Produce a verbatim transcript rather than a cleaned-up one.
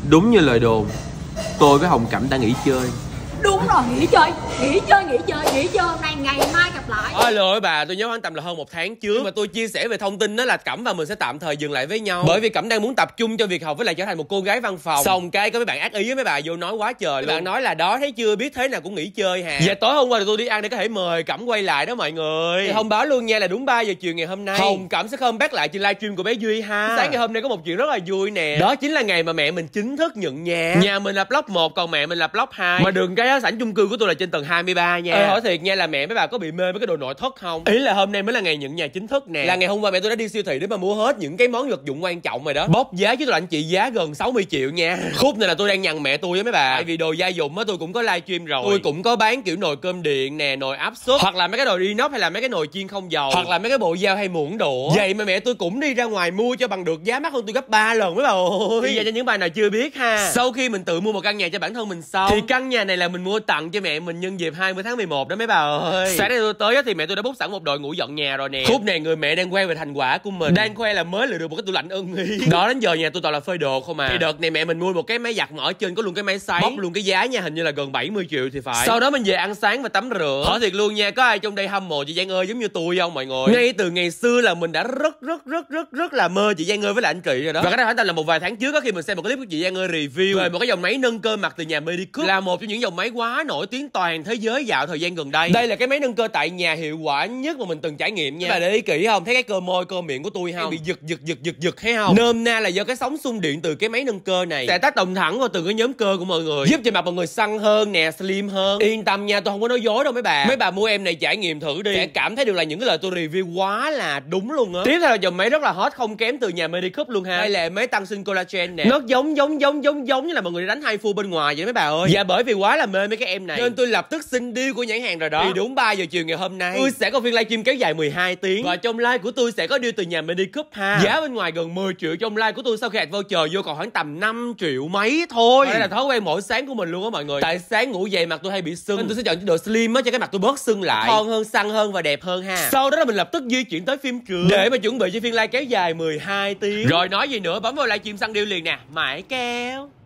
Đúng như lời đồn, tôi với Hồng Cẩm đã nghỉ chơi. Đúng rồi, nghỉ chơi, nghỉ chơi, nghỉ chơi, nghỉ chơi, hôm nay ngày mai gặp lại. Ôi lỗi bà, tôi nhớ khoảng tầm là hơn một tháng trước mà tôi chia sẻ về thông tin đó là Cẩm và mình sẽ tạm thời dừng lại với nhau. Bởi vì Cẩm đang muốn tập trung cho việc học với lại trở thành một cô gái văn phòng. Xong cái có mấy bạn ác ý với mấy bà vô nói quá trời. Mấy bạn nói là đó thấy chưa, biết thế nào cũng nghỉ chơi hà. Và tối hôm qua thì tôi đi ăn để có thể mời Cẩm quay lại đó mọi người. Thì thông báo luôn nha là đúng ba giờ chiều ngày hôm nay Hồng Cẩm sẽ come back lại trên livestream của bé Duy ha. Sáng ngày hôm nay có một chuyện rất là vui nè. Đó chính là ngày mà mẹ mình chính thức nhận nhà. Nhà mình là block một còn mẹ mình là block hai. Mà đường cái sảnh chung cư của tôi là trên tầng hai mươi ba nha. Ê, hỏi thiệt nha là mẹ mấy bà có bị mê với cái đồ nội thất không? Ý là hôm nay mới là ngày nhận nhà chính thức nè. Là ngày hôm qua mẹ tôi đã đi siêu thị để mà mua hết những cái món vật dụng quan trọng rồi đó. Bốc giá với tôi anh chị giá gần sáu mươi triệu nha. Khúc này là tôi đang nhằn mẹ tôi với mấy bà. Tại vì đồ gia dụng á tôi cũng có livestream rồi. Tôi cũng có bán kiểu nồi cơm điện nè, nồi áp suất, hoặc là mấy cái nồi inox hay là mấy cái nồi chiên không dầu, hoặc là mấy cái bộ dao hay muỗng đũa. Vậy mà mẹ tôi cũng đi ra ngoài mua cho bằng được giá mắc hơn tôi gấp ba lần mấy bà ơi. Bây giờ cho những bà nào chưa biết ha. Sau khi mình tự mua một căn nhà cho bản thân mình xong thì căn nhà này là mình mua tặng cho mẹ mình nhân dịp hai mươi tháng mười một đó mấy bà ơi. Sáng nay tôi tới thì mẹ tôi đã bút sẵn một đội ngũ dọn nhà rồi nè. Khúc này người mẹ đang quay về thành quả của mình, đang khoe là mới lựa được một cái tủ lạnh ưng ý. Đó đến giờ nhà tôi toàn là phơi đồ không à. Thì đợt này mẹ mình mua một cái máy giặt mà ở trên có luôn cái máy sấy, bóc luôn cái giá nha, hình như là gần bảy mươi triệu thì phải. Sau đó mình về ăn sáng và tắm rửa. Hỏi thiệt luôn nha, có ai trong đây hâm mộ chị Giang ơi giống như tôi không mọi người? Ngay từ ngày xưa là mình đã rất rất rất rất rất là mơ chị Giang ơi với lại anh chị rồi đó. Và cái đó khoảng tầm là một vài tháng trước đó, khi mình xem một clip của chị Giang ơi review về một cái dòng máy nâng cơ mặt từ nhà Medicup, là một trong những dòng máy quá nổi tiếng toàn thế giới dạo thời gian gần đây. Đây là cái máy nâng cơ tại nhà hiệu quả nhất mà mình từng trải nghiệm nha. Các bạn để ý kỹ không, thấy cái cơ môi cơ miệng của tôi không, bị giật giật giật giật giật thấy không? Nôm na là do cái sóng xung điện từ cái máy nâng cơ này sẽ tác động thẳng vào từng cái nhóm cơ của mọi người, giúp cho mặt mọi người săn hơn nè, slim hơn. Yên tâm nha, tôi không có nói dối đâu mấy bà. Mấy bà mua em này trải nghiệm thử đi, sẽ cảm thấy được là những cái lời tôi review quá là đúng luôn á. Tiếp theo là dòng máy rất là hot không kém từ nhà Medicup luôn ha. Đây là máy tăng sinh collagen nè. Nó giống giống giống giống giống như là mọi người đánh hai phu bên ngoài vậy mấy bà ơi. Và bởi vì quá là mê mấy cái em này nên tôi lập tức xin deal của nhãn hàng rồi đó. Thì đúng ba giờ chiều ngày hôm nay tôi sẽ có phiên livestream kéo dài mười hai tiếng và trong live của tôi sẽ có deal từ nhà Medicup ha. Giá bên ngoài gần mười triệu, trong live của tôi sau khi add voucher vô còn khoảng tầm năm triệu mấy thôi. Đây là thói quen mỗi sáng của mình luôn á mọi người. Tại sáng ngủ dậy mặt tôi hay bị sưng nên tôi sẽ chọn chế độ slim á cho cái mặt tôi bớt sưng lại, thon hơn, săn hơn và đẹp hơn ha. Sau đó là mình lập tức di chuyển tới phim trường để mà chuẩn bị cho phiên live kéo dài mười hai tiếng. Rồi nói gì nữa, bấm vào livestream săn deal liền nè, mãi keo.